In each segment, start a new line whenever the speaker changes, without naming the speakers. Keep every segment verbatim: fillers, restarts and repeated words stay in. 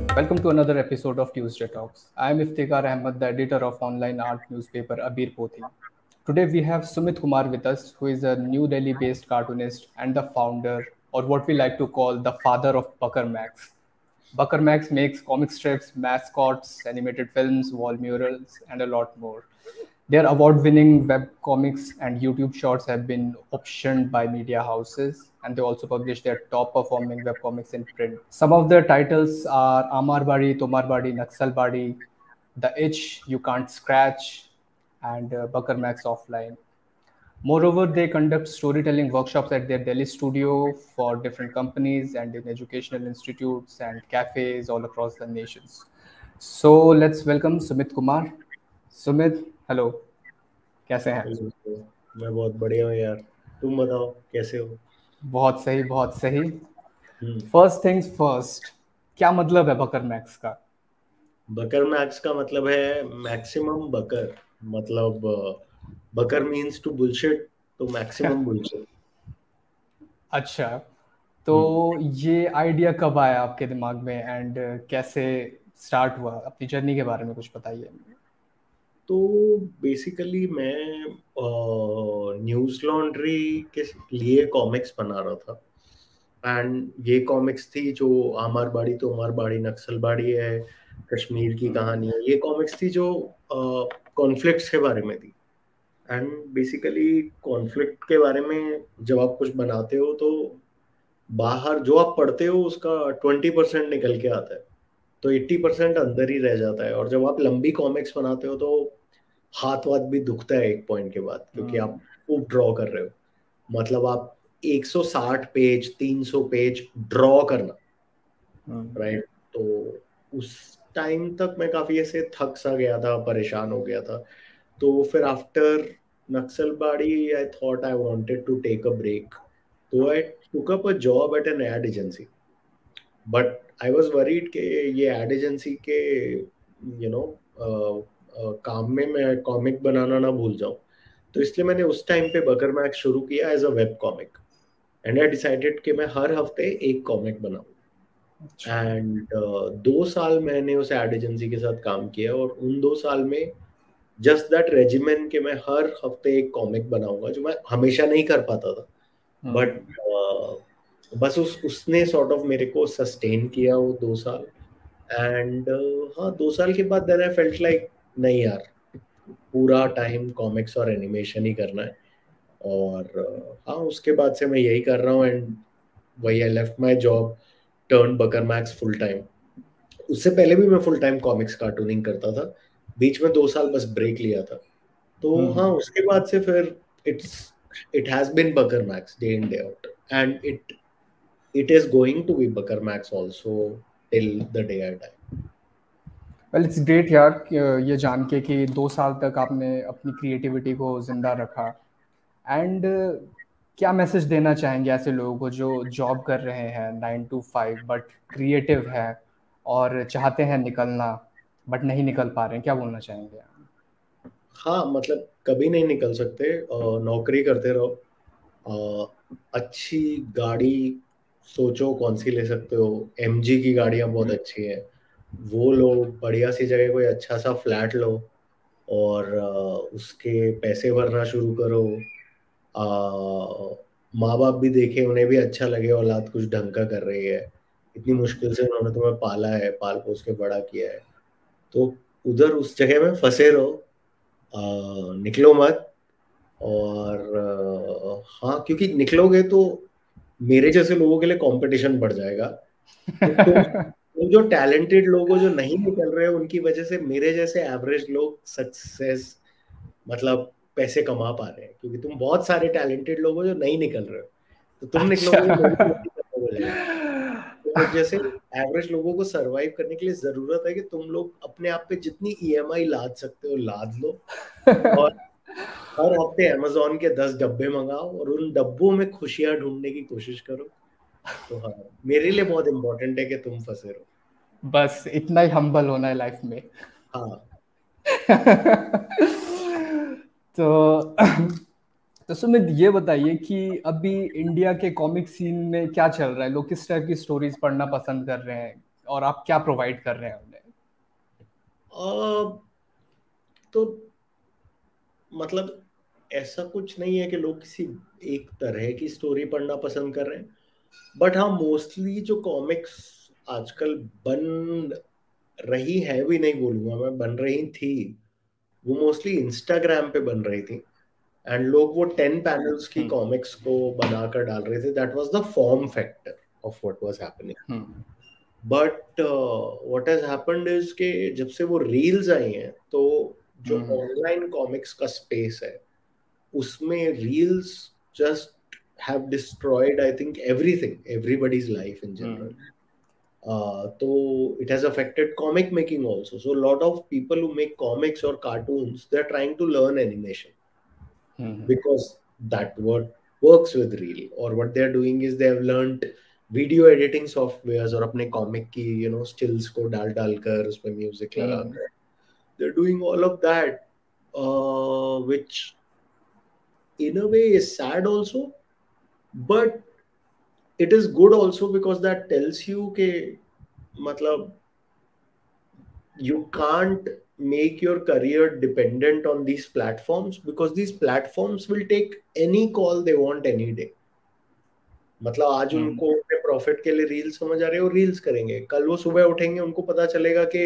Welcome to another episode of Tuesday Talks. I am Iftikhar Ahmed, the editor of online art newspaper Abir Pothi. Today we have Sumit Kumar with us, who is a New Delhi-based cartoonist and the founder, or what we like to call the father of Bucker Max. Bucker Max makes comic strips, mascots, animated films, wall murals, and a lot more. Their award-winning web comics and YouTube shorts have been optioned by media houses, and they also publish their top-performing web comics in print. Some of their titles are Amar Badi, Tomar Badi, Naxal Badi, The Itch, You Can't Scratch, and uh, Bucker Max Offline. Moreover, they conduct storytelling workshops at their Delhi studio for different companies and in educational institutes and cafes all across the nations. So let's welcome Sumit Kumar. Sumit, hello, कैसे हैं?
Hello. मैं बहुत बढ़िया हूँ यार। तुम बताओ कैसे हो?
बहुत सही, बहुत सही।
हम्म
फर्स्ट थिंग्स फर्स्ट, क्या मतलब है बकर मैक्स का?
बकर मैक्स का मतलब है मैक्सिमम बकर। मतलब बकर मीन्स टू बुलशिट, तो मैक्सिमम बुलशिट।
अच्छा, तो
हम्म
ये आइडिया कब आया आपके दिमाग में एंड कैसे स्टार्ट हुआ? अपनी जर्नी के बारे में कुछ बताइए।
तो बेसिकली मैं न्यूज़ लॉन्ड्री के लिए कॉमिक्स बना रहा था। एंड ये कॉमिक्स थी जो आमार बाड़ी तो उमर बाड़ी नक्सल बाड़ी है, कश्मीर की कहानी है। ये कॉमिक्स थी जो कॉन्फ्लिक्ट्स के बारे में थी। एंड बेसिकली कॉन्फ्लिक्ट के बारे में जब आप कुछ बनाते हो तो बाहर जो आप पढ़ते हो उसका ट्वेंटी परसेंट निकल के आता है, तो एट्टी परसेंट अंदर ही रह जाता है। और जब आप लंबी कॉमिक्स बनाते हो तो हाथ वाथ भी दुखता है एक पॉइंट के बाद, क्योंकि आप खूब ड्रॉ कर रहे हो। मतलब आप एक सौ साठ पेज तीन सौ पेज ड्रॉ करना, राइट? तो उस टाइम तक मैं काफी ऐसे थक सा गया था, परेशान हो गया था। तो फिर after Naxalbari I thought I wanted to take a break, तो I took up a job at an ad agency. But I was worried कि ये एड एजेंसी के यू नो काम में मैं कॉमिक बनाना ना भूल जाऊं। तो इसलिए मैंने उस टाइम पे बकर मैक्स शुरू किया as a web comic. And I decided कि मैं हर हफ्ते एक कॉमिक बनाऊं। एंड uh, दो साल मैंने उस एड एजेंसी के साथ काम किया, और उन दो साल में जस्ट दैट रेजिमेंट कि मैं हर हफ्ते एक कॉमिक बनाऊंगा, जो मैं हमेशा नहीं कर पाता था। बट uh, बस उस उसने सॉर्ट ऑफ मेरे को सस्टेन किया वो दो साल। एंड uh, हाँ, दो साल के बाद देन आई फेल्ट लाइक नहीं यार, पूरा टाइम कॉमिक्स और एनिमेशन ही करना है। और uh, हाँ, उसके बाद से मैं यही कर रहा हूँ। एंड वही I left my job, turn Bakarmax full time. उससे पहले भी मैं फुल टाइम कॉमिक्स कार्टूनिंग करता था, बीच में दो साल बस ब्रेक लिया था। तो हाँ, उसके बाद से फिर it's it has been Bakarmax day in day out, and it it is going to be Bakarmax also till the day I die.
Well, it's great यार, कि, ये जान के कि दो साल तक आपने अपनी क्रिएटिविटी को जिंदा रखा। एंड क्या मैसेज देना चाहेंगे ऐसे लोगों को जो जॉब कर रहे हैं nine to five but creative है और चाहते हैं निकलना बट नहीं निकल पा रहे हैं? क्या बोलना चाहेंगे?
हाँ, मतलब कभी नहीं निकल सकते। अ, नौकरी करते रहो। अ, अच्छी गाड़ी सोचो कौन सी ले सकते हो। एमजी की गाड़ियां बहुत अच्छी हैं, वो लो। बढ़िया सी जगह कोई अच्छा सा फ्लैट लो, और अ, उसके पैसे भरना शुरू करो। माँ बाप भी देखे, उन्हें भी अच्छा लगे औलाद कुछ ढंग का कर रही है। इतनी मुश्किल से उन्होंने तुम्हें पाला है, पाल पोस के बड़ा किया है। तो उधर उस जगह में फंसे रहो, अ, निकलो मत। और अ, हाँ, क्योंकि निकलोगे तो मेरे जैसे लोगों के लिए कंपटीशन बढ़ जाएगा। तो तुम तुम जो टैलेंटेड लोग हो जो नहीं निकल रहे हो, उनकी वजह से मेरे जैसे एवरेज लोग सक्सेस, मतलब पैसे कमा पा रहे हैं, क्योंकि तुम बहुत सारे टैलेंटेड लोग हो जो नहीं निकल रहे हो। तो तुम
अच्छा।
निकलोगे तो मेरी भी निकलने हो जाएगी। तो जैसे एवरेज लोगों को सरवाइव करने के लिए जरूरत है कि तुम लोग अपने आप पे जितनी ईएमआई लाद सकते हो लाद लो, और हर हफ्ते अमेजोन के दस डब्बे मंगाओ और उन डब्बों में खुशियां ढूंढने की कोशिश करो। तो हाँ, मेरे लिए बहुत इंपॉर्टेंट है कि तुम फंसे रहो।
बस इतना ही हम्बल होना है लाइफ में।
हाँ।
तो तो सुमित, ये बताइए कि अभी इंडिया के कॉमिक सीन में क्या चल रहा है? लोग किस टाइप की स्टोरीज पढ़ना पसंद कर रहे हैं? और आप क्या प्रोवाइड कर रहे हैं उन्हें?
uh, तो मतलब ऐसा कुछ नहीं है कि लोग किसी एक तरह की स्टोरी पढ़ना पसंद कर रहे हैं, बट हाँ मोस्टली जो कॉमिक्स आजकल बन रही है, भी नहीं बोलूंगा मैं, बन रही थी, वो मोस्टली इंस्टाग्राम पे बन रही थी, एंड लोग वो टेन पैनल्स की कॉमिक्स को बनाकर डाल रहे थे. That was the form factor of what was happening. But what has happened is के जब से वो रील्स आई हैं, तो जो ऑनलाइन कॉमिक्स का स्पेस है उसमें reels just have destroyed I think everything, everybody's life in general. Uh, so it has affected comic making also. So a lot of people who make comics or cartoons, they're trying to learn animation mm-hmm. because that what works with reel, or what they're doing is they have learned video editing softwares और अपने comic की you know stills को डाल डाल कर उसमें music mm-hmm. लगा कर, they're doing all of that, uh, which in a way is sad also, but it is good also because that tells you कि मतलब you can't make your career dependent on these platforms, because these platforms will take any call they want any day. मतलब आज hmm. उनको अपने profit के लिए reels समझ आ रहे हो, रील्स करेंगे, कल वो सुबह उठेंगे उनको पता चलेगा कि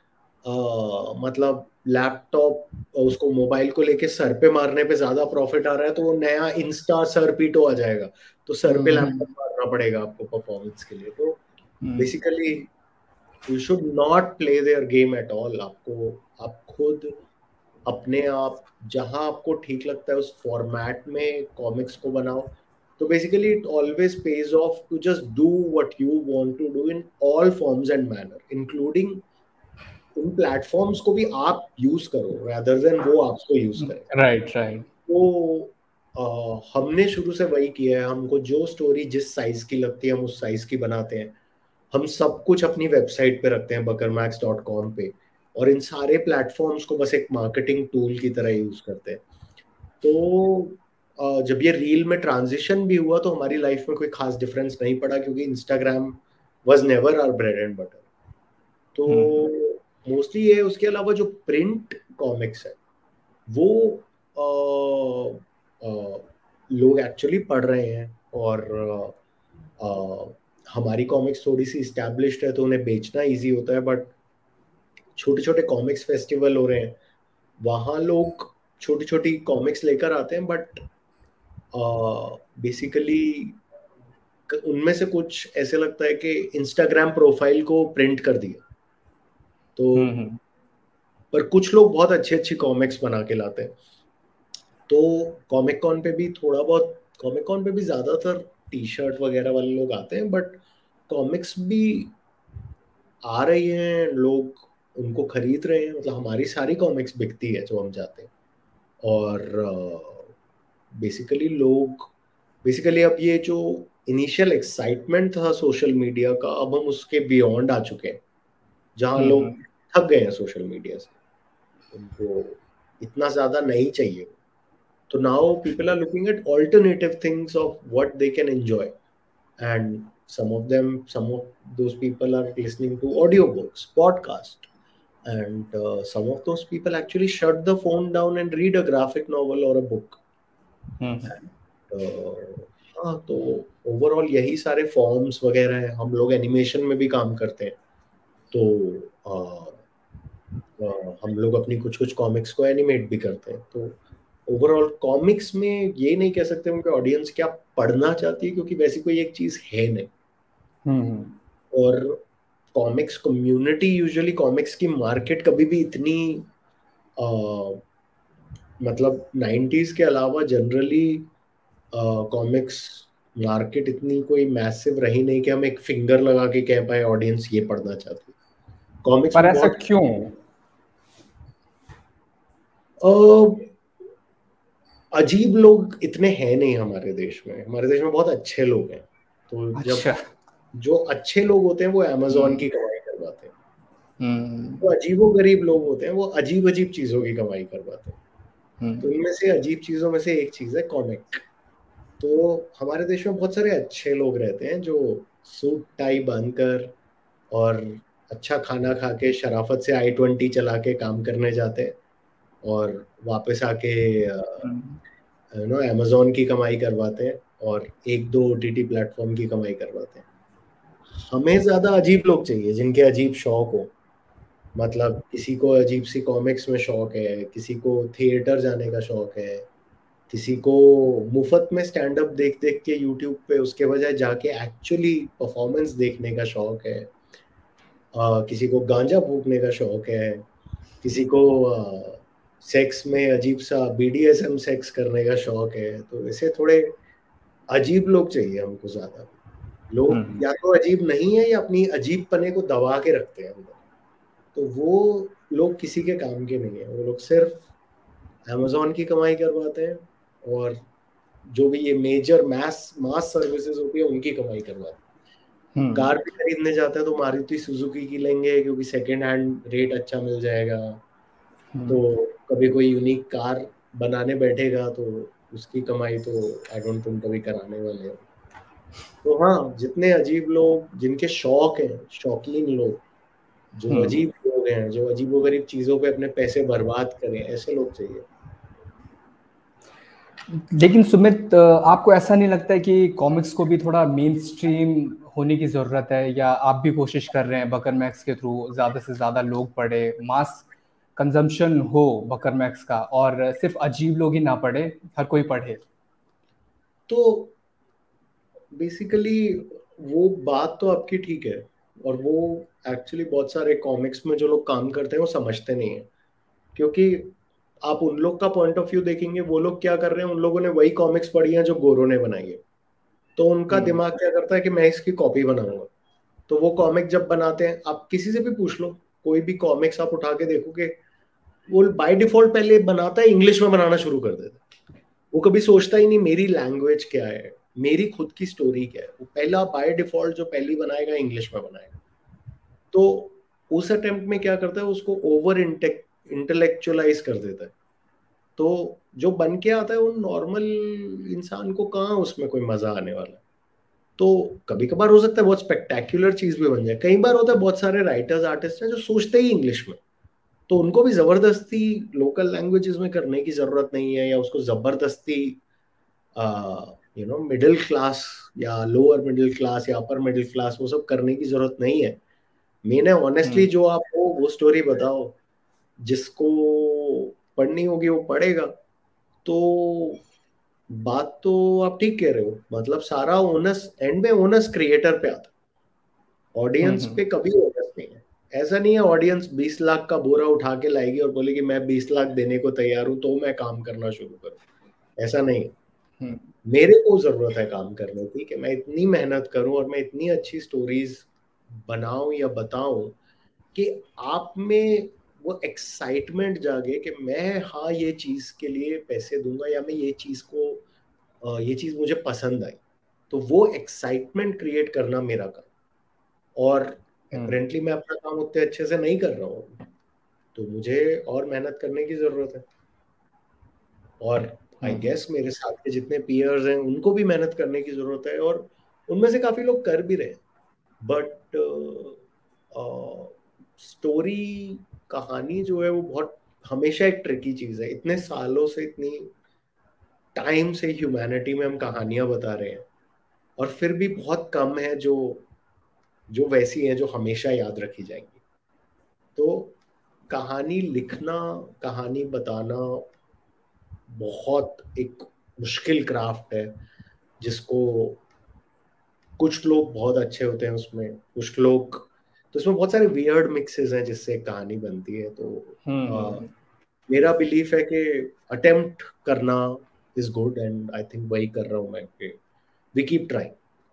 आ, मतलब लैपटॉप उसको मोबाइल को लेके सर पे मारने पे ज्यादा प्रॉफिट आ रहा है, तो वो नया इंस्टा सर पीटो आ जाएगा, तो सर पे लैपटॉप मारना पड़ेगा आपको परफॉर्मेंस के लिए. तो basically you should not play their game at all. आपको आप खुद अपने आप जहां आपको ठीक लगता है उस फॉर्मेट में कॉमिक्स को बनाओ. तो basically it always pays off to just do what you want to do in all forms and manner, including उन प्लेटफॉर्म्स को भी आप यूज करो rather than वो आपको यूज करें.
Right right.
तो uh, हमने शुरू से वही किया है. हमको जो स्टोरी जिस साइज की लगती है हम उस साइज की बनाते हैं. हम सब कुछ अपनी वेबसाइट पे रखते हैं बकरमैक्स डॉट कॉम पे, और इन सारे प्लेटफॉर्म्स को बस एक मार्केटिंग टूल की तरह यूज करते हैं. तो जब ये रील में ट्रांजिशन भी हुआ तो हमारी लाइफ में कोई खास डिफरेंस नहीं पड़ा, क्योंकि Instagram was never our bread and butter. तो मोस्टली ये, उसके अलावा जो प्रिंट कॉमिक्स है वो आ, आ, लोग एक्चुअली पढ़ रहे हैं, और आ, आ, हमारी कॉमिक्स थोड़ी सी इस्टेब्लिश्ड है तो उन्हें बेचना इजी होता है. बट छोटे छोटे कॉमिक्स फेस्टिवल हो रहे हैं, वहाँ लोग छोटी छोटी कॉमिक्स लेकर आते हैं, बट बेसिकली उनमें से कुछ ऐसे लगता है कि इंस्टाग्राम प्रोफाइल को प्रिंट कर दिया. तो पर कुछ लोग बहुत अच्छी अच्छी कॉमिक्स बना के लाते हैं. तो कॉमिक कॉन पे भी थोड़ा बहुत, कॉमिक कॉन पे भी ज्यादातर टी शर्ट वगैरह वाले लोग आते हैं, बट कॉमिक्स भी आ रही हैं, लोग उनको खरीद रहे हैं. मतलब हमारी सारी कॉमिक्स बिकती है जो हम जाते हैं. और बेसिकली uh, लोग बेसिकली अब ये जो इनिशियल एक्साइटमेंट था सोशल मीडिया का, अब हम उसके बियॉन्ड आ चुके हैं, जहाँ लोग थक गए हैं सोशल मीडिया से, उनको इतना ज्यादा नहीं चाहिए. तो now people are looking at alternative things of what they can enjoy, and some of them some of those people are listening to audiobooks, podcast, and uh, some of those people actually shut the phone down and read a graphic novel or a book. mm-hmm. and, uh, हाँ, तो overall यही सारे forms वगैरह हैं. हम लोग animation में भी काम करते हैं, तो uh, uh, हम लोग अपनी कुछ कुछ कॉमिक्स को एनिमेट भी करते हैं. तो ओवरऑल कॉमिक्स में ये नहीं कह सकते उनके ऑडियंस क्या पढ़ना चाहती है, क्योंकि वैसी कोई एक चीज है नहीं. hmm. और कॉमिक्स कम्युनिटी, यूजुअली कॉमिक्स की मार्केट कभी भी इतनी आ, मतलब नाइंटीज़ के अलावा जनरली कॉमिक्स मार्केट इतनी कोई मैसिव रही नहीं कि हम एक फिंगर लगा के कह पाए ऑडियंस ये पढ़ना चाहती है. कॉमिक्स
पर ऐसा क्यों?
आ, अजीब लोग इतने हैं नहीं हमारे देश में. हमारे देश में बहुत अच्छे लोग हैं. तो
अच्छा.
जब जो अच्छे लोग होते हैं वो अमेज़न की कमाई करवाते हैं. hmm. तो अजीबो गरीब लोग होते हैं वो अजीब अजीब चीजों की कमाई करवाते हैं. hmm. तो इनमें से अजीब चीजों में से एक चीज है कॉमिक. तो हमारे देश में बहुत सारे अच्छे लोग रहते हैं जो सूट टाई बांधकर और अच्छा खाना खा के शराफत से आई ट्वेंटी चला के काम करने जाते हैं और वापस आके यू नो अमेजोन की कमाई करवाते हैं और एक दो ओटीटी प्लेटफॉर्म की कमाई करवाते हैं। हमें ज्यादा अजीब लोग चाहिए जिनके अजीब शौक हो। मतलब किसी को अजीब सी कॉमिक्स में शौक है, किसी को थिएटर जाने का शौक है, किसी को मुफ्त में स्टैंड अप देख देख के यूट्यूब पे उसके बजाय जाके एक्चुअली परफॉर्मेंस देखने का शौक है, आ, किसी को गांजा फूकने का शौक है, किसी को आ, सेक्स में अजीब सा बीडीएसएम सेक्स करने का शौक है। तो ऐसे थोड़े अजीब लोग चाहिए हमको ज्यादा। लोग या तो अजीब नहीं है या अपनी अजीब पने को दबा के रखते हैं अंदर। तो वो लोग किसी के काम के नहीं है। वो लोग सिर्फ अमेजोन की कमाई करवाते हैं और जो भी ये मेजर मास मास सर्विसेज होती है उनकी कमाई करवाते हैं। कार भी खरीदने जाते हैं तो मारुति सुजुकी की लेंगे क्योंकि सेकेंड हैंड रेट अच्छा मिल जाएगा। तो कभी कोई यूनिक कार बनाने बैठेगा तो उसकी कमाई तो आई डोंट थिंक कभी कराने वाले हैं। तो हाँ, जितने अजीब लोग जिनके शौक हैं, शौकीन लोग, जो अजीब लोग हैं, जो अजीबोगरीब चीजों पे अपने पैसे बर्बाद करें, ऐसे लोग चाहिए।
लेकिन सुमित, आपको ऐसा नहीं लगता है कि कॉमिक्स को भी थोड़ा मेन स्ट्रीम होने की जरूरत है, या आप भी कोशिश कर रहे हैं बकर मैक्स के थ्रू ज्यादा से ज्यादा लोग पढ़े, मास कंजम्पशन हो बकर मैक्स का, और सिर्फ अजीब लोग ही ना पढ़े, हर कोई पढ़े?
तो बेसिकली वो बात तो आपकी ठीक है और वो एक्चुअली बहुत सारे कॉमिक्स में जो लोग काम करते हैं वो समझते नहीं है। क्योंकि आप उन लोग का पॉइंट ऑफ व्यू देखेंगे, वो लोग क्या कर रहे हैं, उन लोगों ने वही कॉमिक्स पढ़ी हैं जो गोरो ने बनाई है। तो उनका दिमाग क्या करता है कि मैं इसकी कॉपी बनाऊंगा। तो वो कॉमिक जब बनाते हैं, आप किसी से भी पूछ लो, कोई भी कॉमिक्स आप उठा के देखोगे, वो बाय डिफॉल्ट पहले बनाता है इंग्लिश में बनाना शुरू कर देता है। वो कभी सोचता ही नहीं मेरी लैंग्वेज क्या है, मेरी खुद की स्टोरी क्या है। वो पहला बाय डिफॉल्ट जो पहली बनाएगा इंग्लिश में बनाएगा। तो उस अटेम्प्ट में क्या करता है, उसको ओवर इंटेलेक्चुअलाइज कर देता है। तो जो बन के आता है वो नॉर्मल इंसान को कहाँ उसमें कोई मजा आने वाला है। तो कभी कभार हो सकता है बहुत स्पेक्टेक्युलर चीज भी बन जाए। कई बार होता है बहुत सारे राइटर्स आर्टिस्ट हैं जो सोचते ही इंग्लिश में, तो उनको भी जबरदस्ती लोकल लैंग्वेजेस में करने की जरूरत नहीं है, या उसको जबरदस्ती यू नो मिडिल क्लास या लोअर मिडिल क्लास या अपर मिडिल क्लास वो सब करने की जरूरत नहीं है। मैंने ऑनेस्टली जो आपको वो स्टोरी बताओ, जिसको पढ़नी होगी वो पढ़ेगा। तो बात तो आप ठीक कह रहे हो, मतलब सारा ओनस एंड में ओनस क्रिएटर पे आता, ऑडियंस पे कभी ओनस नहीं है। ऐसा नहीं है ऑडियंस बीस लाख का बोरा उठा के लाएगी और बोलेगी मैं बीस लाख देने को तैयार हूं तो मैं काम करना शुरू करूं। ऐसा नहीं है। मेरे को जरूरत है काम करने की कि मैं इतनी मेहनत करूं और मैं इतनी अच्छी स्टोरीज बनाऊं या बताऊं कि आप में वो एक्साइटमेंट जागे कि मैं हाँ ये चीज के लिए पैसे दूंगा, या मैं ये चीज को ये चीज मुझे पसंद आई। तो वो एक्साइटमेंट क्रिएट करना मेरा काम। और अपेरेंटली मैं अपना काम उतने अच्छे से नहीं कर रहा हूँ, तो मुझे और मेहनत करने की जरूरत है। और आई गेस मेरे साथ के जितने पीयर्स हैं उनको भी मेहनत करने की जरूरत है, और उनमें से काफी लोग कर भी रहे हैं। बट स्टोरी कहानी जो है वो बहुत हमेशा एक ट्रिकी चीज है। इतने सालों से, इतनी टाइम से ह्यूमैनिटी में हम कहानियां बता रहे हैं, और फिर भी बहुत कम है जो जो वैसी है जो हमेशा याद रखी जाएंगी। तो कहानी लिखना, कहानी बताना बहुत एक मुश्किल क्राफ्ट है, जिसको कुछ लोग बहुत अच्छे होते हैं उसमें, कुछ लोग तो उसमें बहुत सारे वियर्ड मिक्सेस हैं जिससे कहानी बनती है। तो आ, मेरा बिलीफ है कि अटेम्प्ट करना is good, and I think वही कर रहा हूँ मैं कि वी कीप ट्राइंग।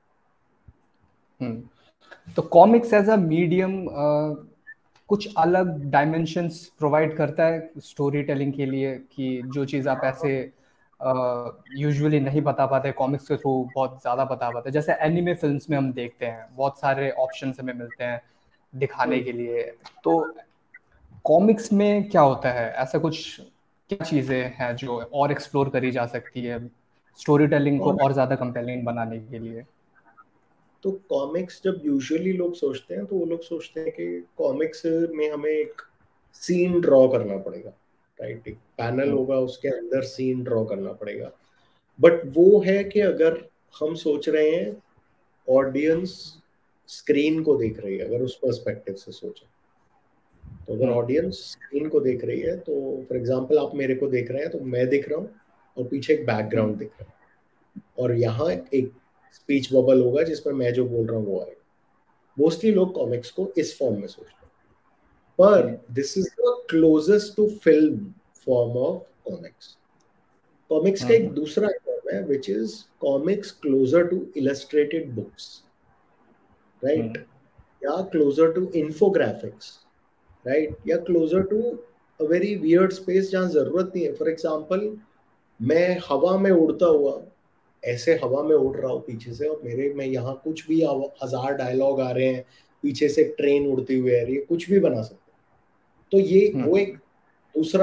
तो कॉमिक्स एज अ मीडियम कुछ अलग डायमेंशंस प्रोवाइड करता है स्टोरी टेलिंग के लिए, कि जो चीज़ आप ऐसे यूजुअली uh, नहीं बता पाते कॉमिक्स के थ्रू बहुत ज़्यादा बता पाते हैं। जैसे एनिमे फिल्म्स में हम देखते हैं बहुत सारे ऑप्शंस हमें मिलते हैं दिखाने के लिए। तो कॉमिक्स में क्या होता है, ऐसा कुछ क्या चीज़ें हैं जो और एक्सप्लोर करी जा सकती है स्टोरी टेलिंग को और ज़्यादा कंपेलिंग बनाने के लिए?
तो कॉमिक्स जब यूजुअली लोग सोचते हैं तो वो लोग सोचते हैं कि कॉमिक्स में हमें एक सीन ड्रॉ करना पड़ेगा, राइट? एक पैनल होगा, उसके अंदर सीन ड्रॉ करना पड़ेगा। बट वो है कि अगर हम सोच रहे हैं ऑडियंस स्क्रीन को देख रही है, अगर उस पर्सपेक्टिव से सोचें, तो अगर ऑडियंस स्क्रीन को देख रही है, तो फॉर एग्जांपल आप मेरे को देख रहे हैं, तो मैं दिख रहा हूँ और पीछे एक बैकग्राउंड दिख रहा है, और यहाँ एक स्पीच बबल होगा जिसमें मैं जो बोल रहा हूँ वो आएगा। मोस्टली लोग कॉमिक्स को इस फॉर्म में सोचते हैं, पर this is the closest to film form of comics. Comics का एक दूसरा फॉर्म है which is comics closer to illustrated books, right? या क्लोजर टू इन्फोग्राफिक्स, राइट? या closer to a very weird space जहाँ जरूरत नहीं है। फॉर एग्जाम्पल, मैं हवा में उड़ता हुआ ऐसे हवा में उड़ रहा हूँ पीछे से, और मेरे में यहाँ कुछ भी हजार डायलॉग आ रहे हैं, पीछे से ट्रेन उड़ती हुई आ रही है, कुछ भी बना सकते हैं। तो ये वो एक दूसरा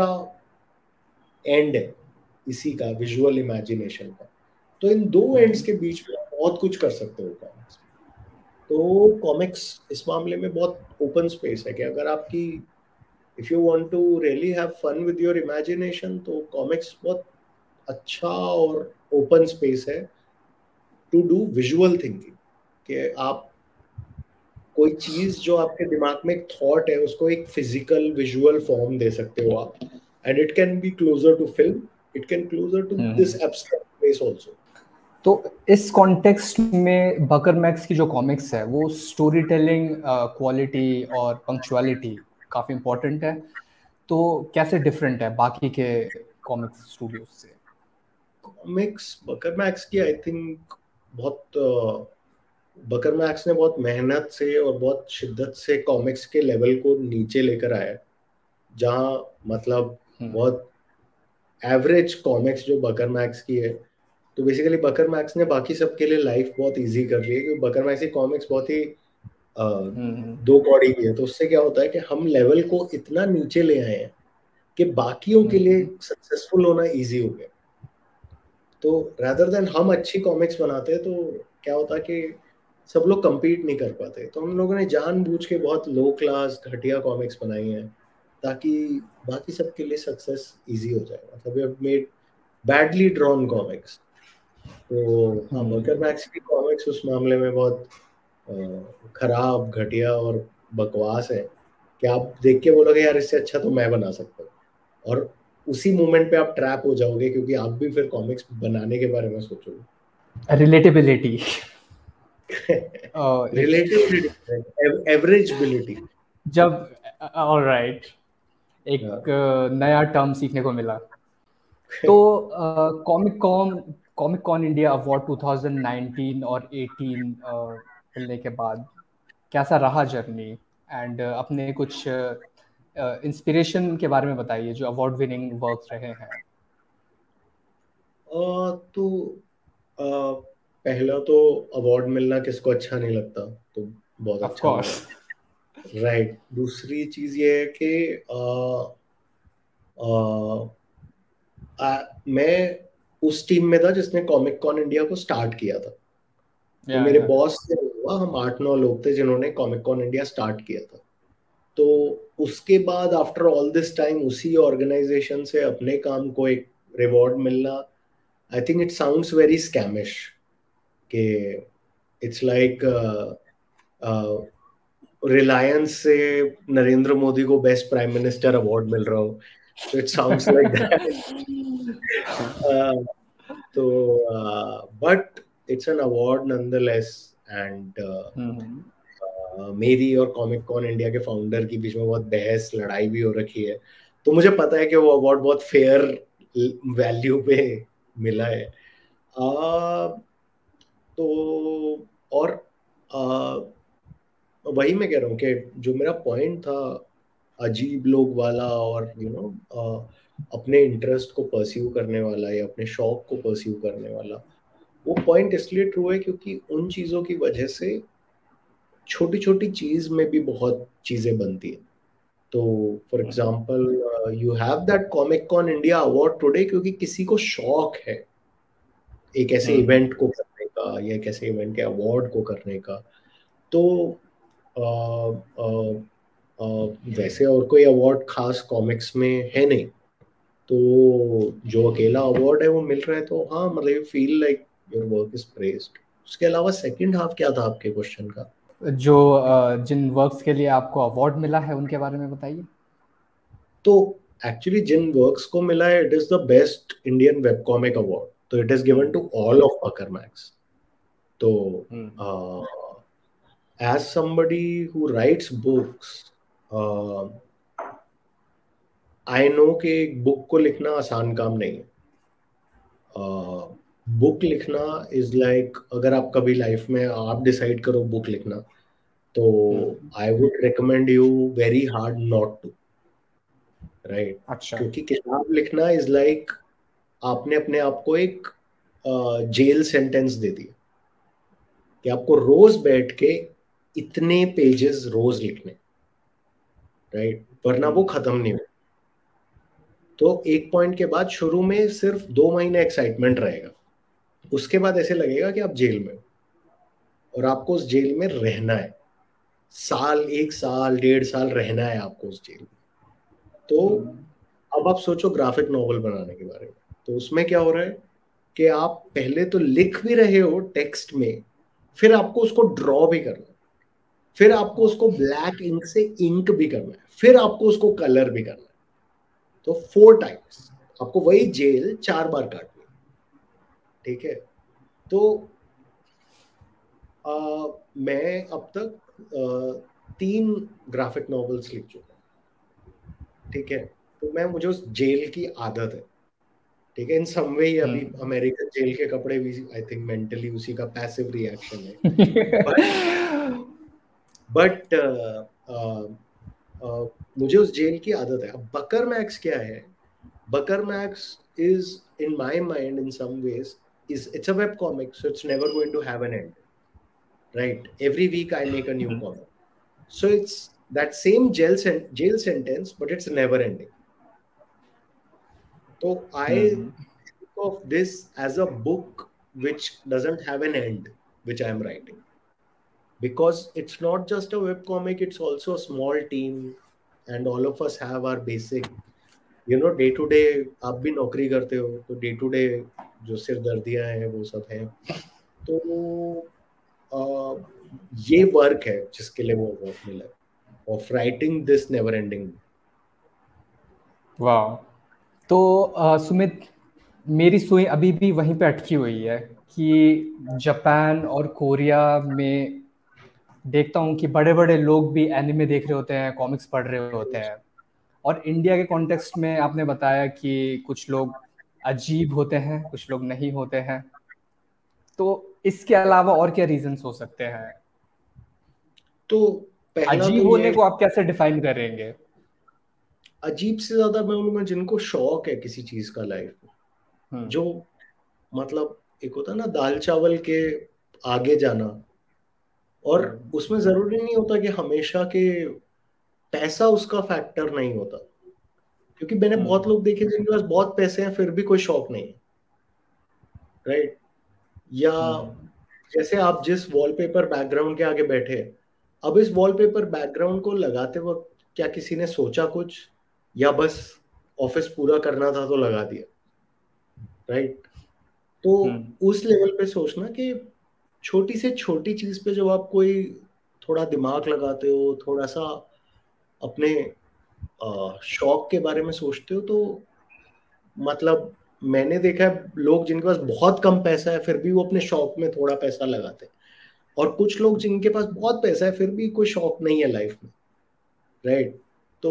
एंड है इसी का, विजुअल इमेजिनेशन का। तो इन दो एंड्स के बीच में बहुत कुछ कर सकते हो कॉमिक्स। तो कॉमिक्स इस मामले में बहुत ओपन स्पेस है कि अगर आपकी if you want to really have fun with your imagination, तो कॉमिक्स बहुत अच्छा और ओपन स्पेस है टू डू विजुअल थिंकिंग। कि आप कोई चीज जो आपके दिमाग में एक थॉट है, उसको एक फिजिकल विजुअल फॉर्म दे सकते हो आप, and it can be closer to film, it can closer to this abstract place also.
तो इस कॉन्टेक्स्ट में बकर मैक्स की जो कॉमिक्स है वो स्टोरी टेलिंग क्वालिटी और पंक्चुअलिटी काफ़ी इम्पोर्टेंट है, तो कैसे डिफरेंट है बाकी के कॉमिक्स स्टूडियोज से?
कॉमिक्स बकर मैक्स की आई थिंक बहुत बकर मैक्स ने बहुत मेहनत से और बहुत शिद्दत से कॉमिक्स के लेवल को नीचे लेकर आया, जहाँ मतलब बहुत एवरेज कॉमिक्स जो बकर मैक्स की है, तो बेसिकली बकर मैक्स ने बाकी सबके लिए लाइफ बहुत इजी कर ली है, क्योंकि बकर मैक्स की कॉमिक्स बहुत ही आ, दो कौड़ी की है। तो उससे क्या होता है कि हम लेवल को इतना नीचे ले आए हैं कि बाकियों के लिए सक्सेसफुल होना इजी हो गया। तो रादर देन हम अच्छी कॉमिक्स बनाते हैं, तो क्या होता है कि सब लोग compete नहीं कर पाते, तो हम लोगों ने जानबूझ के बहुत लो क्लास घटिया कॉमिक्स बनाई हैं ताकि बाकी सबके लिए सक्सेस इजी हो जाए। मतलब we have made badly drawn comics. तो हाँ, बकर मैक्स की कॉमिक्स उस मामले में बहुत खराब, घटिया और बकवास है कि आप देख के बोलोगे यार इससे अच्छा तो मैं बना सकता हूँ, और उसी मोमेंट पे आप ट्रैप हो जाओगे, क्योंकि आप भी फिर कॉमिक्स बनाने के बारे में सोचोगे।
Relatability
relativity, averageability.
जब ऑलराइट एक नया टर्म सीखने को मिला। तो comic con comic con India award two thousand nineteen और अठारह मिलने के बाद कैसा रहा जर्नी, एंड अपने कुछ इंस्पिरेशन uh, के बारे में बताइए जो अवार्ड विनिंग वर्क्स रहे हैं।
uh, तो uh, पहला तो अवार्ड मिलना किसको अच्छा नहीं लगता, तो बहुत
Of
अच्छा
course.
लगा, राइट right. दूसरी चीज ये है कि uh, uh, uh, मैं उस टीम में था जिसने कॉमिक कॉन इंडिया को स्टार्ट किया था। तो
yeah,
मेरे
yeah.
बॉस से हुआ, हम आठ नौ लोग थे जिन्होंने कॉमिक कॉन इंडिया स्टार्ट किया था। तो उसके बाद आफ्टर ऑल दिस टाइम उसी ऑर्गेनाइजेशन से अपने काम को एक रिवॉर्ड मिलना, I think it sounds very scammish कि इट्स लाइक रिलायंस से नरेंद्र मोदी को बेस्ट प्राइम मिनिस्टर अवार्ड मिल रहा हो, तो इट साउंड्स लाइक दैट। तो but it's an award nonetheless, and मेरी और कॉमिक कॉन इंडिया के फाउंडर की बीच में बहुत बहस लड़ाई भी हो रखी है, तो मुझे पता है कि वो अवार्ड बहुत फेयर वैल्यू पे मिला है। आ, तो और आ, वही मैं कह रहा हूँ कि जो मेरा पॉइंट था अजीब लोग वाला, और यू you नो know, अपने इंटरेस्ट को परस्यू करने वाला या अपने शौक को परस्यू करने वाला, वो पॉइंट इसलिए ट्रू है क्योंकि उन चीज़ों की वजह से छोटी छोटी चीज में भी बहुत चीजें बनती है। तो for example you have that comic con India award today क्योंकि किसी को शौक है एक ऐसे इवेंट को करने का या एक ऐसे इवेंट के अवार्ड को करने का। तो आ, आ, आ, वैसे और कोई अवार्ड खास कॉमिक्स में है नहीं, तो जो अकेला अवार्ड है वो मिल रहा है, तो हाँ मतलब you feel like your work is praised. उसके अलावा सेकंड हाफ क्या था आपके क्वेश्चन का?
जो अ, जिन वर्क्स के लिए आपको अवार्ड मिला है उनके बारे में बताइए।
तो एक्चुअली जिन वर्क्स को मिला है, it is the best Indian web comic award, तो it is given to all of Bakarmax. तो as somebody who writes books, I know कि एक बुक को लिखना आसान काम नहीं है। बुक लिखना इज लाइक, अगर आप कभी लाइफ में आप डिसाइड करो बुक लिखना, तो I would recommend you very hard not to, right.
अच्छा।
क्योंकि किताब लिखना इज लाइक आपने अपने आप को एक जेल सेंटेंस दे दिया कि आपको रोज बैठ के इतने पेजेस रोज लिखने, राइट, वरना वो खत्म नहीं हो। तो एक पॉइंट के बाद शुरू में सिर्फ दो महीने एक्साइटमेंट रहेगा, उसके बाद ऐसे लगेगा कि आप जेल में हो और आपको उस जेल में रहना है, साल एक साल डेढ़ साल रहना है आपको उस जेल में। तो अब आप सोचो ग्राफिक नॉवल बनाने के बारे में, तो उसमें क्या हो रहा है कि आप पहले तो लिख भी रहे हो टेक्स्ट में, फिर आपको उसको ड्रॉ भी करना है, फिर आपको उसको ब्लैक इंक से इंक भी करना है, फिर आपको उसको कलर भी करना है। तो फोर टाइम्स आपको वही जेल चार बार काटनी है, ठीक है। तो आ, मैं अब तक आ, तीन ग्राफिक नॉवेल्स लिख चुका हूँ, ठीक है। तो मैं मुझे उस जेल की आदत है, ठीक है। इन सम वे अभी अमेरिकन जेल के कपड़े भी आई थिंक मेंटली उसी का पैसिव रिएक्शन है। बट मुझे उस जेल की आदत है। अब बकर मैक्स क्या है? Bakarmax is in my mind in some ways is it's a web comic, so it's never going to have an end, right? Every week I make a new comic, so it's that same jail sen- jail sentence, but it's never ending. So I think of this as a book which doesn't have an end, which I am writing, because it's not just a web comic, it's also a small team, and all of us have our basic, you know, day to day। आप भी नौकरी करते हो, तो day to day जो सिरदर्दियां हैं वो सब हैं। तो आ, ये वर्क है जिसके लिए वो अवार्ड मिला है, of writing this never ending.
वाह। तो अ, सुमित, मेरी सुई अभी भी वहीं पे अटकी हुई है कि जापान और कोरिया में देखता हूँ कि बड़े बड़े लोग भी एनिमे देख रहे होते हैं, कॉमिक्स पढ़ रहे होते हैं, और इंडिया के कॉन्टेक्स्ट में आपने बताया कि कुछ लोग अजीब होते हैं, कुछ लोग नहीं होते हैं। तो इसके अलावा और क्या रीजंस हो सकते हैं?
तो पहला
अजीब
तो ये
होने को आप कैसे डिफाइन करेंगे?
अजीब से ज्यादा मैं बोलूंगा जिनको शौक है किसी चीज का लाइफ में, जो मतलब एक होता है ना दाल चावल के आगे जाना, और उसमें जरूरी नहीं होता कि हमेशा के पैसा उसका फैक्टर नहीं होता, क्योंकि मैंने बहुत लोग देखे जिनके पास बहुत पैसे हैं फिर भी कोई शौक नहीं है, राइट। या जैसे आप जिस वॉलपेपर बैकग्राउंड के आगे बैठे, अब इस वॉलपेपर बैकग्राउंड को लगाते वक्त क्या किसी ने सोचा कुछ, या बस ऑफिस पूरा करना था तो लगा दिया, राइट। तो उस लेवल पे सोचना कि छोटी से छोटी चीज पे जब आप कोई थोड़ा दिमाग लगाते हो, थोड़ा सा अपने शौक के बारे में सोचते हो, तो मतलब मैंने देखा है लोग जिनके पास बहुत कम पैसा है फिर भी वो अपने शौक में थोड़ा पैसा लगाते हैं, और कुछ लोग जिनके पास बहुत पैसा है फिर भी कोई शौक नहीं है लाइफ में, राइट। तो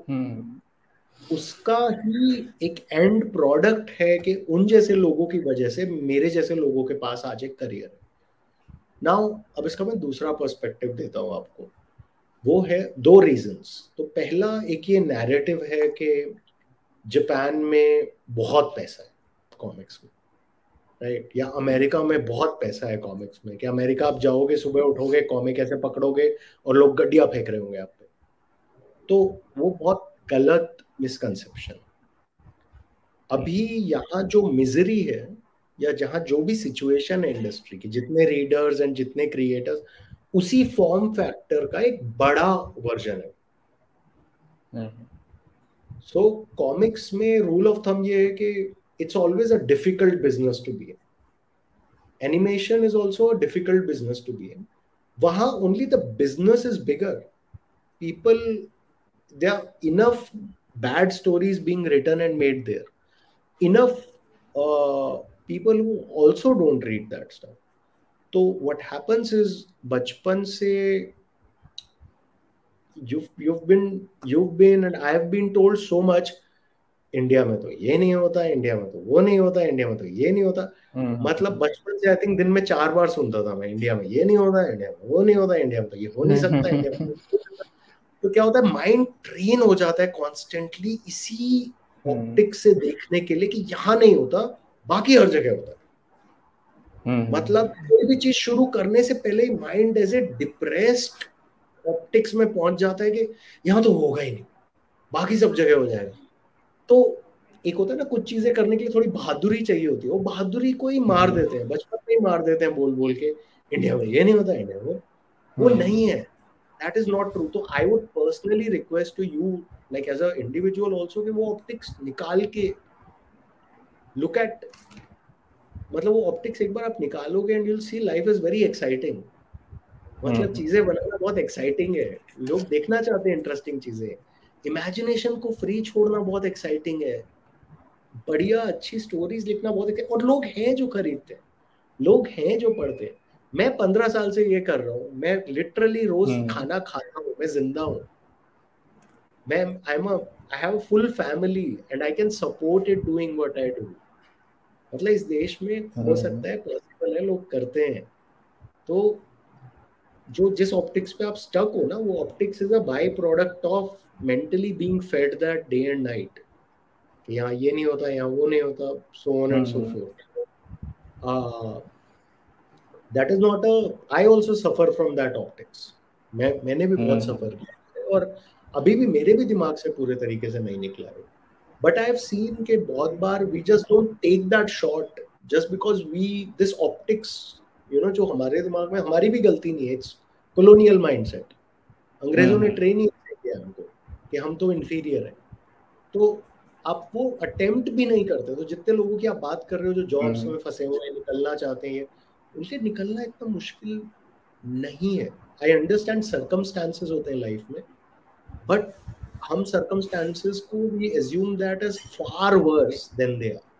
उसका ही एक एंड प्रोडक्ट है कि उन जैसे लोगों की वजह से मेरे जैसे लोगों के पास आज एक करियर है। नाउ अब इसका मैं दूसरा पर्सपेक्टिव देता हूं आपको, वो है दो रीजंस। तो पहला एक ये नैरेटिव है कि जापान में बहुत पैसा है कॉमिक्स में, राइट, या अमेरिका में बहुत पैसा है कॉमिक्स में, कि अमेरिका आप जाओगे सुबह उठोगे कॉमिक ऐसे पकड़ोगे और लोग गड्डियां फेंक रहे होंगे आप पे। तो वो बहुत गलत मिसकंसेप्शन। अभी यहाँ जो मिजरी है या जहाँ जो भी सिचुएशन है इंडस्ट्री की, जितने रीडर्स एंड जितने क्रिएटर्स, उसी फॉर्म फैक्टर का एक बड़ा वर्जन है। सो कॉमिक्स में रूल ऑफ थंब ये है कि it's always a difficult business to be in. Animation is also a difficult business to be in. वहां only the business is bigger. People, there are enough bad stories being written and made there. Enough uh, people who also don't read that stuff. So what happens is bachpan se you've you've been you've been and I have been told so much. India में तो ये नहीं होता, India में तो वो नहीं होता, इंडिया में तो ये नहीं होता. मतलब बचपन से आई थिंक दिन में चार बार सुनता था मैं, इंडिया में ये नहीं होता, इंडिया में वो नहीं होता, इंडिया में तो ये हो नहीं सकता, इंडिया में. तो क्या होता है, माइंड ट्रेन हो जाता है कॉन्स्टेंटली इसी ऑप्टिक्स से देखने के लिए कि यहाँ नहीं होता, बाकी हर जगह होता है. मतलब कोई भी चीज शुरू करने से पहले mind as a depressed optics में पहुंच जाता है कि यहाँ तो होगा ही नहीं, बाकी सब जगह हो जाएगा. तो एक होता है ना, कुछ चीजें करने के लिए थोड़ी बहादुरी चाहिए होती है, वो बहादुरी को ही मार देते हैं, बचपन में ही मार देते हैं बोल बोल के इंडिया में ये नहीं होता, इंडिया में वो नहीं है. That is not true. तो I would personally request to you, like as an individual also, कि वो optics निकाल के look at, मतलब वो optics एक बार आप निकालोगे and you'll see life is very exciting. मतलब चीजें बनाना बहुत exciting है, लोग देखना चाहते हैं interesting चीजें. Imagination को free छोड़ना बहुत exciting है, बढ़िया अच्छी stories लिखना बहुत exciting, और लोग हैं जो खरीदते हैं, लोग हैं जो पढ़ते हैं. मैं पंद्रह साल से ये कर रहा हूँ, मैं लिटरली रोज खाना खाता हूँ, मैं जिंदा हूँ. मैं I am I have a full family and I can support it doing what I do. मतलब इस देश में हो सकता है, पॉसिबल है, लोग करते हैं. तो जो जिस ऑप्टिक्स पे आप स्टक हो ना, वो optics is a byproduct of mentally being fed that day and night कि यहाँ ये नहीं होता, यहाँ वो नहीं होता, so on and so forth. That is not a. I also suffer from that optics. मैं मैंने भी बहुत सफर किया और अभी भी मेरे भी दिमाग से पूरे तरीके से नहीं निकला है. But I have seen कि बहुत बार we just don't take that shot just because we this optics, you know, जो हमारे दिमाग में, हमारी भी गलती नहीं है. It's colonial mindset. अंग्रेजों ने ट्रेन ही किया हमको कि हम तो inferior हैं. तो आप वो अटेम्प्ट भी नहीं करते. तो जितने लोगों की आप बात कर रहे हो जो जॉब्स में फंसे हुए हैं, निकलना चाहते हैं, उनसे निकलना इतना मुश्किल नहीं है. आई अंडरस्टैंड सर्कमस्टांसेस होते हैं लाइफ में, बट हम सर्कमस्टांसेस को we assume that as far worse than they are.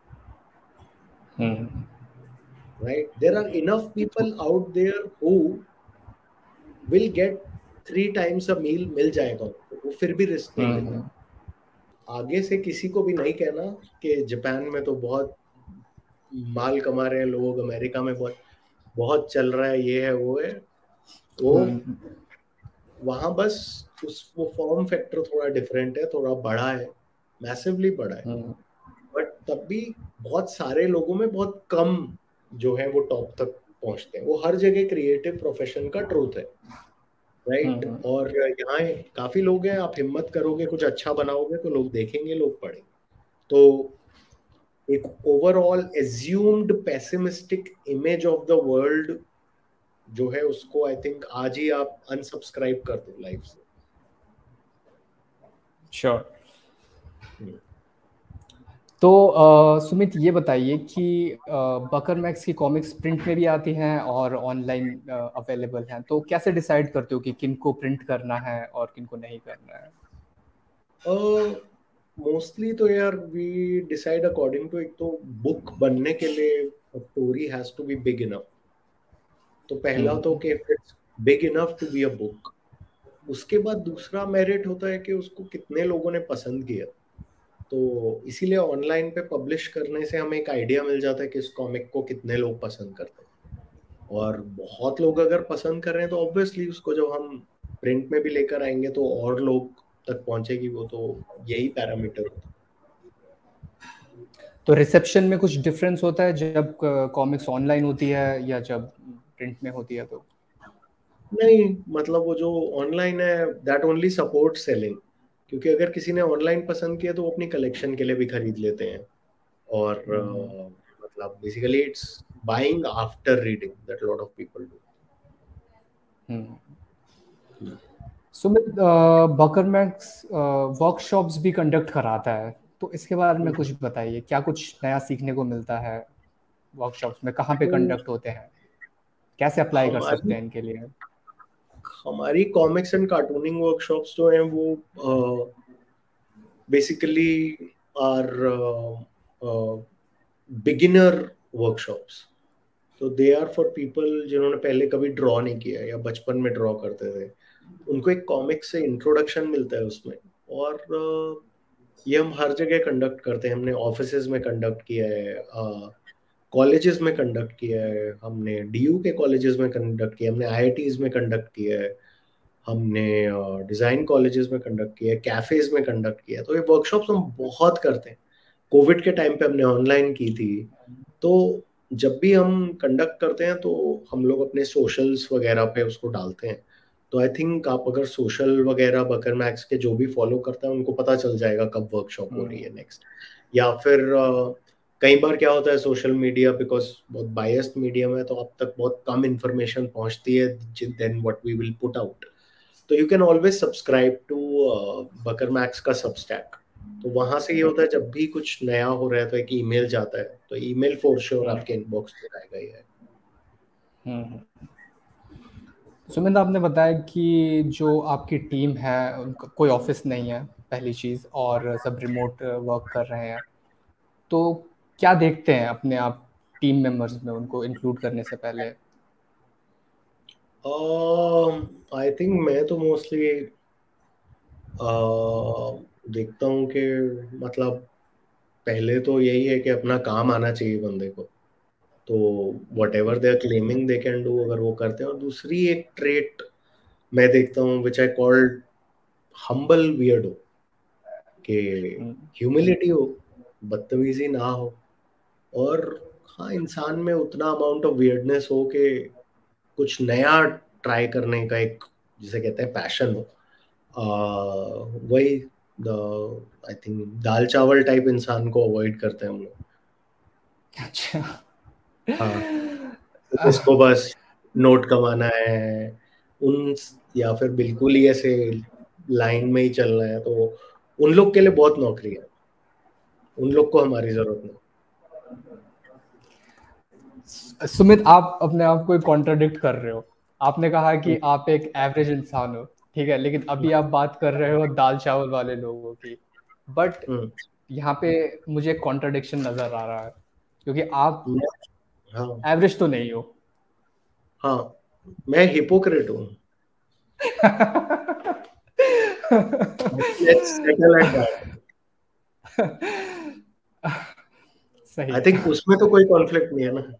Right, there are enough people out there who will get three times a meal, मिल जाएगा उनको, वो फिर भी रिस्क नहीं लेते. आगे से किसी को भी नहीं कहना कि जापान में तो बहुत माल कमा रहे हैं लोग, अमेरिका में बहुत बहुत चल रहा है, ये है वो है, वो वहां बस उस वो फॉर्म फैक्टर थोड़ा डिफरेंट है, थोड़ा बड़ा है, मैसिवली बड़ा है. बट तब भी बहुत सारे लोगों में बहुत कम जो है वो टॉप तक पहुंचते हैं. वो हर जगह क्रिएटिव प्रोफेशन का ट्रूथ है. Right right? और यहाँ काफी लोग हैं, आप हिम्मत करोगे, कुछ अच्छा बनाओगे तो लोग देखेंगे, लोग पढ़ेंगे. तो एक overall assumed pessimistic image of the world जो है उसको आई थिंक आज ही आप अनसब्सक्राइब कर दो लाइफ से.
Sure sure. तो uh, सुमित ये बताइए कि बकर मैक्स की कॉमिक्स प्रिंट में भी आती हैं और ऑनलाइन अवेलेबल हैं, तो कैसे डिसाइड करते हो कि किनको प्रिंट करना है और किनको नहीं करना है?
मोस्टली uh, तो यार वी डिसाइड अकॉर्डिंग टू, एक तो बुक बनने के लिए story has to be big enough. तो पहला तो कि it's big enough to be a book. उसके बाद दूसरा मेरिट होता है कि उसको कितने लोगों ने पसंद किया. तो इसीलिए ऑनलाइन पे पब्लिश करने से हमें एक आइडिया मिल जाता है कि इस कॉमिक को कितने लोग पसंद करते हैं. और बहुत लोग अगर पसंद कर रहे हैं तो ऑब्वियसली उसको जब हम प्रिंट में भी लेकर आएंगे तो और लोग तक पहुंचेगी. वो तो यही पैरामीटर होता है.
तो रिसेप्शन में कुछ डिफरेंस होता है जब कॉमिक्स ऑनलाइन होती है या जब प्रिंट में होती है? तो
नहीं, मतलब वो जो ऑनलाइन है दैट ओनली सपोर्ट सेलिंग. क्योंकि अगर किसी ने ऑनलाइन पसंद किया तो वो अपनी कलेक्शन के लिए भी खरीद लेते हैं. और uh, मतलब basically it's buying after reading that lot of people do.
Sumit, Bakarmax workshops भी कंडक्ट कराता है, तो इसके बारे में कुछ बताइए, क्या कुछ नया सीखने को मिलता है वर्कशॉप्स में, कहाँ पे
तो
कंडक्ट होते हैं, कैसे अप्लाई कर सकते
हमारी
हैं इनके लिए?
हमारी कॉमिक्स एंड कार्टूनिंग वर्कशॉप्स जो हैं वो बेसिकली आर बिगिनर वर्कशॉप्स। तो दे आर फॉर पीपल जिन्होंने पहले कभी ड्रॉ नहीं किया या बचपन में ड्रॉ करते थे, उनको एक कॉमिक से इंट्रोडक्शन मिलता है उसमें। और uh, ये हम हर जगह कंडक्ट करते हैं। हमने ऑफिसेज में कंडक्ट किया है, कॉलेजेस में कंडक्ट किया है, हमने डीयू के कॉलेजेस में कंडक्ट किया है, हमने आईआईटीज में कंडक्ट किया है, हमने डिज़ाइन कॉलेजेस में कंडक्ट किया है, कैफेज में कंडक्ट किया है। तो ये वर्कशॉप्स हम बहुत करते हैं। कोविड के टाइम पे हमने ऑनलाइन की थी। तो जब भी हम कंडक्ट करते हैं तो हम लोग अपने सोशल्स वगैरह पे उसको डालते हैं। तो आई थिंक आप अगर सोशल वगैरह बकर मैक्स के जो भी फॉलो करते हैं उनको पता चल जाएगा कब वर्कशॉप हो रही है नेक्स्ट। या फिर uh, कई बार क्या होता है सोशल मीडिया, बिकॉज बहुत बायस्ड मीडियम है तो अब तक बहुत कम इंफॉर्मेशन पहुंचती है then what we will put out. तो you can always subscribe to Bakarmax का सबस्टैक। तो वहां से ये होता है जब भी कुछ नया हो रहा है तो एक ईमेल जाता है, तो ईमेल फॉर श्योर आपके इनबॉक्स पे आएगा ही है।
हम्म। सुमित, आपने बताया कि जो आपकी टीम है उनका कोई ऑफिस नहीं है पहली चीज़, और सब रिमोट वर्क कर रहे हैं, तो क्या देखते हैं अपने आप टीम मेंबर्स में उनको इंक्लूड करने से पहले?
आई थिंक मैं तो मोस्टली देखता हूँ कि मतलब पहले तो यही है कि अपना काम आना चाहिए बंदे को। तो whatever they are claiming they can do, अगर वो करते हैं। और दूसरी एक ट्रेट मैं देखता हूँ which I called humble weirdo, कि ह्यूमिलिटी हो, बदतमीजी ना हो, और हाँ इंसान में उतना अमाउंट ऑफ वियर्डनेस हो कि कुछ नया ट्राई करने का एक जिसे कहते हैं पैशन हो। uh, वही आई थिंक दाल चावल टाइप इंसान को अवॉइड करते हैं हम लोग।
अच्छा।
हाँ, उसको बस नोट कमाना है उन, या फिर बिल्कुल ही ऐसे लाइन में ही चलना है, तो उन लोग के लिए बहुत नौकरी है, उन लोग को हमारी जरूरत नहीं।
सुमित, आप अपने आप को कॉन्ट्राडिक्ट कर रहे हो। आपने कहा कि आप एक एवरेज इंसान हो, ठीक है, लेकिन अभी आप बात कर रहे हो दाल चावल वाले लोगों की। बट
हम्म,
यहाँ पे मुझे कॉन्ट्राडिक्शन नजर आ रहा है, क्योंकि आप
हाँ
एवरेज तो नहीं हो।
हाँ, मैं हिपोक्रेट हूँ। Let's settle at that.
सही
आई
है।
थिंक उसमें तो कोई कॉन्फ्लिक्ट नहीं है ना।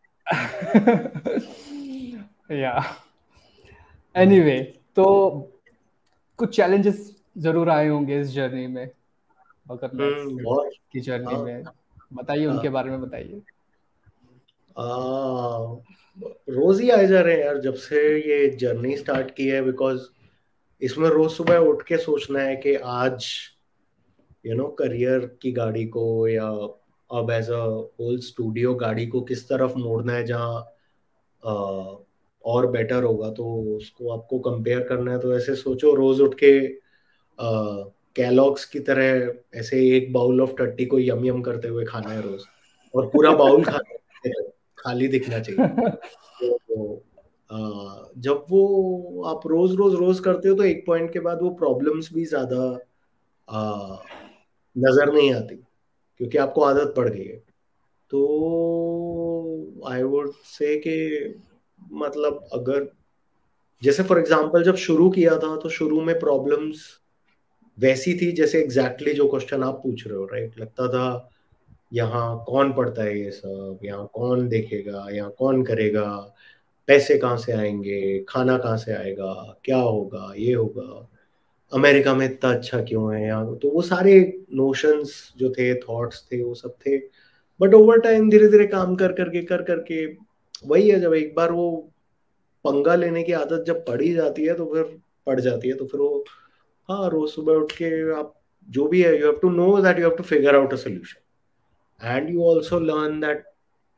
या एनीवे, तो कुछ चैलेंजेस जरूर आए होंगे इस जर्नी में, बकर मैक्स
हम्म, बहुत।
की जर्नी
हाँ
में। बताइए,
हाँ,
उनके बारे में बताइए।
आ, रोज ही आए जा रहे हैं यार जब से ये जर्नी स्टार्ट की है। बिकॉज इसमें रोज सुबह उठ के सोचना है कि आज यू नो करियर की गाड़ी को, या अब एज अ होल स्टूडियो गाड़ी को किस तरफ मोड़ना है जहाँ अ, और बेटर होगा। तो उसको आपको कंपेयर करना है। तो ऐसे सोचो रोज उठ के कैलॉग्स की तरह ऐसे एक बाउल ऑफ टट्टी को यम यम करते हुए खाना है रोज, और पूरा बाउल खाना है, खाली दिखना चाहिए। तो अ, जब वो आप रोज रोज रोज करते हो तो एक पॉइंट के बाद वो प्रॉब्लम्स भी ज्यादा अ, नजर नहीं आती, क्योंकि आपको आदत पड़ गई है। तो आई वुड से कि मतलब अगर जैसे फॉर एग्जांपल जब शुरू किया था तो शुरू में प्रॉब्लम्स वैसी थी जैसे एग्जैक्टली exactly जो क्वेश्चन आप पूछ रहे हो, राइट। लगता था यहाँ कौन पढ़ता है ये सब, यहाँ कौन देखेगा, यहाँ कौन करेगा, पैसे कहाँ से आएंगे, खाना कहाँ से आएगा, क्या होगा, ये होगा, अमेरिका में इतना अच्छा क्यों है यहाँ। तो वो सारे नोशंस जो थे, थॉट्स थे, वो सब थे। बट ओवर टाइम धीरे धीरे काम कर करके कर करके वही है, जब एक बार वो पंगा लेने की आदत जब पड़ ही जाती है तो फिर पड़ जाती है। तो फिर वो हाँ रोज सुबह उठ के आप जो भी है, you have to know that you have to figure out a solution, and you also learn that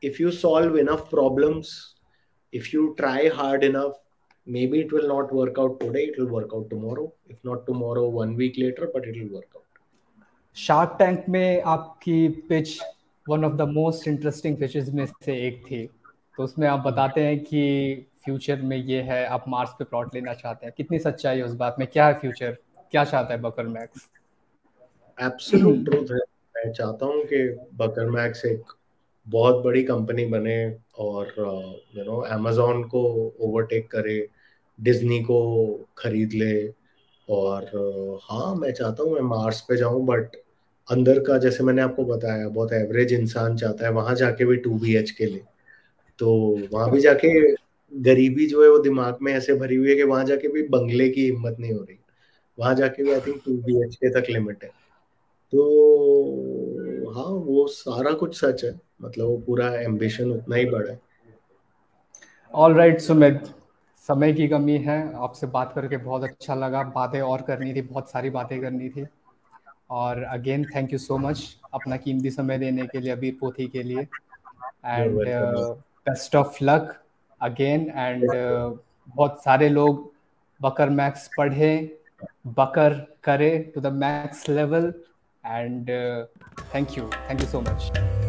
if you solve enough problems, if you try hard enough, maybe it will not work out today, it will work out tomorrow, if not tomorrow, one week later, but it will work out.
Shark Tank में आपकी pitch one of the most interesting pitches में से एक थी, तो उसमें आप बताते हैं कि फ्यूचर में ये है, आप मार्स पे प्लॉट लेना चाहते हैं। कितनी सच्चाई है उस बात में? क्या है फ्यूचर, क्या चाहता है बकर मैक्स?
एब्सोल्यूट ट्रूथ है। मैं चाहता हूँ कि बकर मैक्स एक बहुत बड़ी कंपनी बने और यू नो अमेजोन को ओवरटेक करे, डिज्नी को खरीद ले। और uh, हाँ, मैं चाहता हूँ मैं मार्स पे जाऊँ, बट अंदर का, जैसे मैंने आपको बताया, बहुत एवरेज इंसान चाहता है वहां जाके भी टू बी एच के ले। तो वहां भी जाके गरीबी जो है वो दिमाग में ऐसे भरी हुई है कि वहां जाके भी बंगले की हिम्मत नहीं हो रही। वहां जाके भी I think two B H K तक लिमिट है। तो हाँ, वो सारा कुछ सच है, मतलब वो पूरा एम्बिशन उतना ही बड़ा है।
ऑल राइट सुमित, समय की कमी है, आपसे बात करके बहुत अच्छा लगा। बातें और करनी थी, बहुत सारी बातें करनी थी। और again thank you so much अपना कीमती समय देने के लिए अबीर पोथी के लिए।
You're
and
welcome.
Best of luck again. And बहुत सारे लोग बकर मैक्स पढ़ें, बकर करे to the max level. And thank you, thank you so much.